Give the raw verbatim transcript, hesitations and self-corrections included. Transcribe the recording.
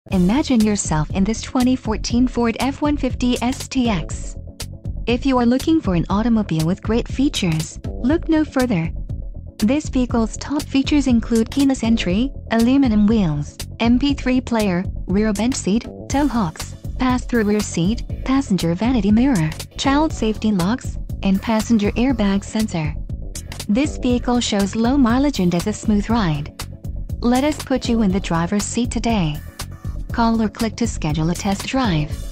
Imagine yourself in this twenty fourteen Ford F one fifty S T X. If you are looking for an automobile with great features, look no further. This vehicle's top features include keyless entry, aluminum wheels, M P three player, rear bench seat, tow hooks, pass-through rear seat, passenger vanity mirror, child safety locks, and passenger airbag sensor. This vehicle shows low mileage and has a smooth ride. Let us put you in the driver's seat today. Call or click to schedule a test drive.